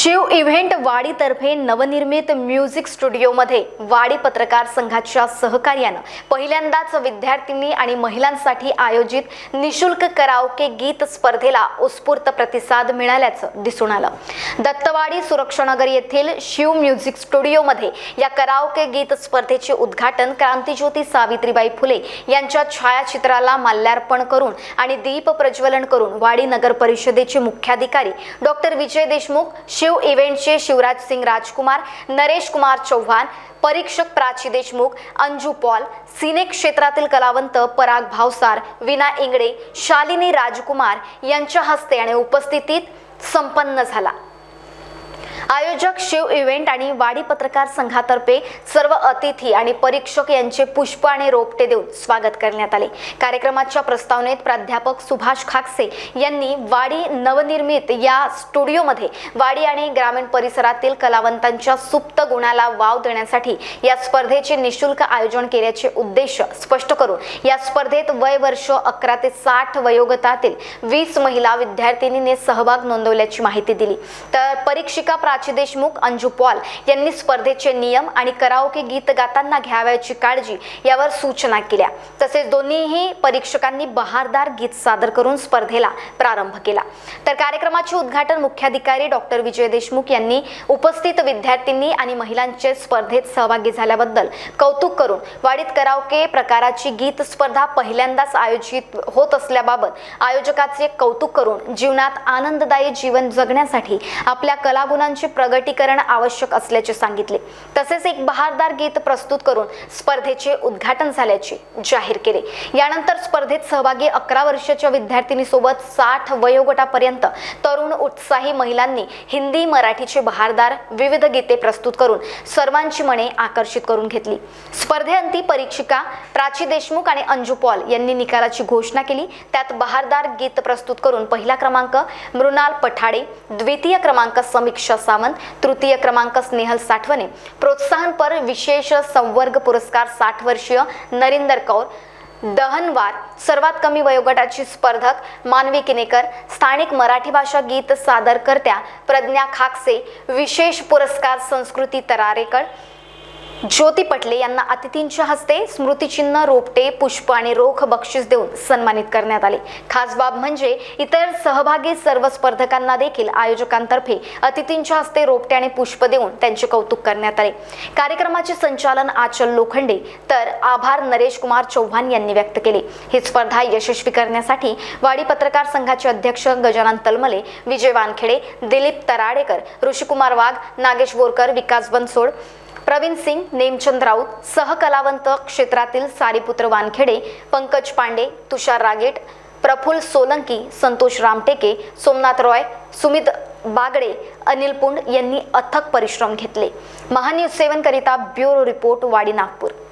Shiv event वाडीतर्फे नवनिर्मित music स्टुडिओमध्ये वाडी पत्रकार संघाच्या सहकार्याने पहिल्यांदाच विद्यार्थिनी आणि महिलांसाठी आयोजित निशुल्क कराओके गीत स्पर्धेला उत्स्फूर्त प्रतिसाद मिळाल्याचं दिसून आलं। दत्तवाडी सुरक्षानगर येथील शिव म्युझिक स्टुडिओमध्ये या कराओके गीत स्पर्धेचे उद्घाटन क्रांतिज्योती सावित्रीबाई फुले यांच्या छायाचित्राला माल्यार्पण करून आणि दीप प्रज्वलन करून वाडी नगर परिषदेचे मुख्याधिकारी डॉक्टर विजय देशमुख, शिव इव्हेंटचे शिवराज सिंग राजकुमार, नरेश कुमार चौहान, परीक्षक प्राची देशमुख, अंजू पॉल, सिने क्षेत्रातील कलावंत पराग भावसार, विना इंगडे, शालिनी राजकुमार यांच्या हस्ते आणि उपस्थितीत संपन्न झाला। आयोजक शिव इव्हेंट आणि वाडी पत्रकार संघातर्फे सर्व अतिथी आणि परीक्षक यांचे पुष्प आणि रोपटे देऊन स्वागत करण्यात आले। कार्यक्रमाच्या प्रस्तावनेत प्राध्यापक सुभाष खाकसे यांनी वाडी नवनिर्मित या स्टुडिओमध्ये वाडी आणि ग्रामीण परिसरातील कलावंतांच्या सुप्त गुणाला वाव देण्यासाठी या स्पर्धेचे निशुल्क आयोजन केल्याचे उद्देश स्पष्ट करून या स्पर्धेत वय वर्ष 11 ते 60 वयोगटातील 20 महिला विद्यार्थिनींनी सहभाग नोंदवल्याची माहिती दिली। तर परीक्षिका प्राची देशमुख, अंजू पॉल यांनी स्पर्धेचे नियम आणि कराओके गीत गाताना घ्यावयाची काळजी यावर सूचना केल्या। तसेच दोन्हीही परीक्षकांनी बहारदार गीत सादर करून स्पर्धेला प्रारंभ केला। तर कार्यक्रमाचे उद्घाटन मुख्याधिकारी डॉक्टर विजय देशमुख यांनी उपस्थित विद्यार्थिनी आणि महिलांचे स्पर्धेत सहभागी झाल्याबद्दल कौतुक करून वाडीत कराओके प्रकाराची गीत स्पर्धा पहिल्यांदाच आयोजित होत असल्याबाबत आयोजकाचे कौतुक करून जीवनात आनंददायी जीवन जगण्यासाठी आपल्या कलागुणांचे प्रगटीकरण आवश्यक असल्याचे सांगितले। तसेच एक बहारदार गीत प्रस्तुत करून स्पर्धेचे उद्घाटन झाल्याचे जाहीर केले। यानंतर स्पर्धेत सहभागी 11 वर्षाच्या विद्यार्थिनीसोबत 60 वयोगटापर्यंत तरुण उत्साही महिलांनी हिंदी मराठीचे बहारदार विविध गीते प्रस्तुत करून सर्वांची मने आकर्षित करून घेतली। स्पर्धेअंती परीक्षिका प्राची देशमुख आणि अंजू पॉल यांनी निकालाची घोषणा केली। त्यात बहारदार गीत प्रस्तुत करून पहिला क्रमांक मृणाल पठाडे, द्वितीय क्रमांक समीक्षा सावंत, तृतीय क्रमांक स्नेहल साठवणे, प्रोत्साहनपर विशेष संवर्ग पुरस्कार 60 वर्षीय नरिंदर कौर, दहनवार सर्वात कमी वयोगटाची स्पर्धक मानवी किनेकर, स्थानिक मराठी भाषा गीत सादरकर्त्या प्रज्ञा खाकसे, विशेष पुरस्कार संस्कृती तरारेकर, ज्योती पटले यांना अतिथींच्या हस्ते स्मृतिचिन्ह, रोपटे, पुष्प आणि रोख बक्षीस देऊन सन्मानित करण्यात आले। खास बाब म्हणजे इतर सहभागी सर्व स्पर्धकांना देखील आयोजकांतर्फे अतिथींच्या हस्ते रोपटे आणि पुष्प देऊन त्यांचे कौतुक करण्यात आले। कार्यक्रमाचे संचालन आचल लोखंडे तर आभार नरेश कुमार चौहान यांनी व्यक्त केले। ही स्पर्धा यशस्वी करण्यासाठी वाडी पत्रकार संघाचे अध्यक्ष गजानन तलमले, विजय वानखेडे, दिलीप तराडेकर, ऋषिकुमार वाघ, नागेश बोरकर, विकास बनसोड, प्रवीण सिंग, नेमचंद राऊत, सहकलावंत क्षेत्रातील सारीपुत्र वानखेडे, पंकज पांडे, तुषार रागेट, प्रफुल्ल सोलंकी, संतोष रामटेके, सोमनाथ रॉय, सुमित बागडे, अनिल पुंड यांनी अथक परिश्रम घेतले। महान्यूज 7 करिता ब्युरो रिपोर्ट, वाडी, नागपूर।